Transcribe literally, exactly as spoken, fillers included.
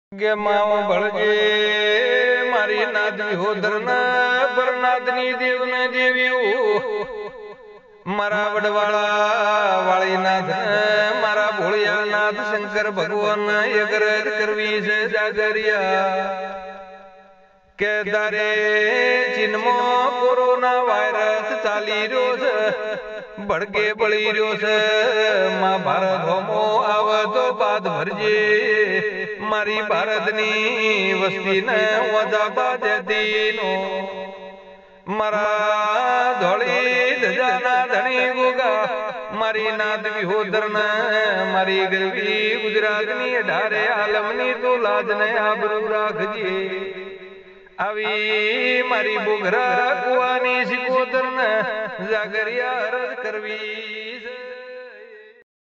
गे माओ भड़जे मारी नाद विहोदर न परनादनी देव न देव्यो मारा वडवाड़ा वाली नाथ मारा भोलिया नाथ शंकर भगवान यगरज करवी से जागरिया के दारे चिन्मो कोरोना वायरस चाली रो से भड़के बड़ी रो से मां भारत होमो आव तो बात भरजे मारी भारतनी वस्ती ने वजाबा देती नो मारा धोली धजाना धनी गोगा मारी नाद विहोदर न मारी गरवी गुजरातनी अठारे आलमनी तो लाज ने आबरू राखजे आवी मारी बोगरा कुआनी सिकोदर न जागरिया अरज करवी।